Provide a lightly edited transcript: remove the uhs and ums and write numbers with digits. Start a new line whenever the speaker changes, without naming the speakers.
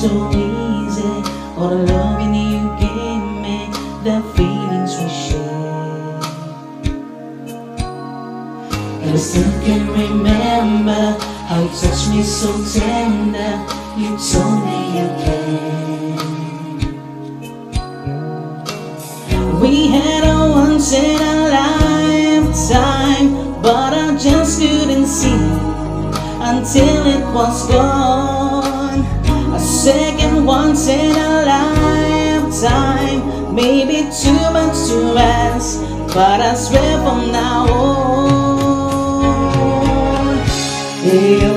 so easy. All the loving you gave me, the feelings we shared. And I still can remember how you touched me so tender. You told me you can. We had a once in a lifetime, but I just couldn't see until it was gone. A second once in a lifetime, maybe too much to ask, but I swear from now on,